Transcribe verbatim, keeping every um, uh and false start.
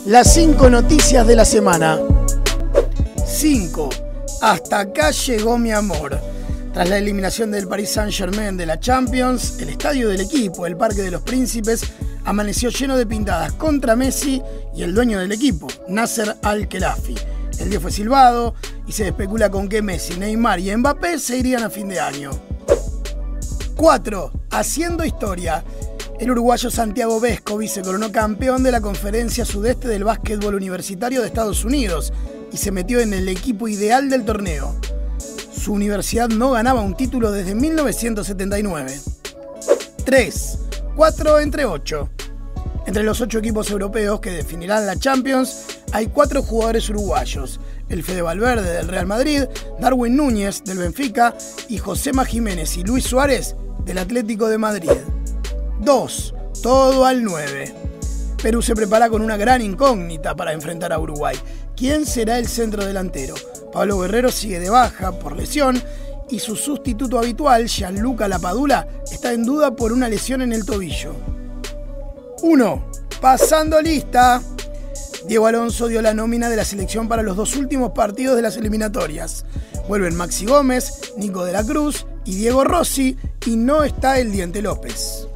Las cinco noticias de la semana. cinco. Hasta acá llegó mi amor. Tras la eliminación del Paris Saint-Germain de la Champions, el estadio del equipo, el Parque de los Príncipes, amaneció lleno de pintadas contra Messi y el dueño del equipo, Nasser Al-Khelaifi. El día fue silbado y se especula con que Messi, Neymar y Mbappé se irían a fin de año. cuatro. Haciendo historia. El uruguayo Santiago Vescovi se coronó campeón de la Conferencia Sudeste del Básquetbol Universitario de Estados Unidos y se metió en el equipo ideal del torneo. Su universidad no ganaba un título desde mil novecientos setenta y nueve. tres. cuatro entre ocho. Entre los ocho equipos europeos que definirán la Champions, hay cuatro jugadores uruguayos: el Fede Valverde del Real Madrid, Darwin Núñez del Benfica y Josema Jiménez y Luis Suárez del Atlético de Madrid. dos. Todo al nueve. Perú se prepara con una gran incógnita para enfrentar a Uruguay. ¿Quién será el centro delantero? Pablo Guerrero sigue de baja por lesión y su sustituto habitual, Gianluca Lapadula, está en duda por una lesión en el tobillo. uno. Pasando lista. Diego Alonso dio la nómina de la selección para los dos últimos partidos de las eliminatorias. Vuelven Maxi Gómez, Nico de la Cruz y Diego Rossi, y no está el Diente López.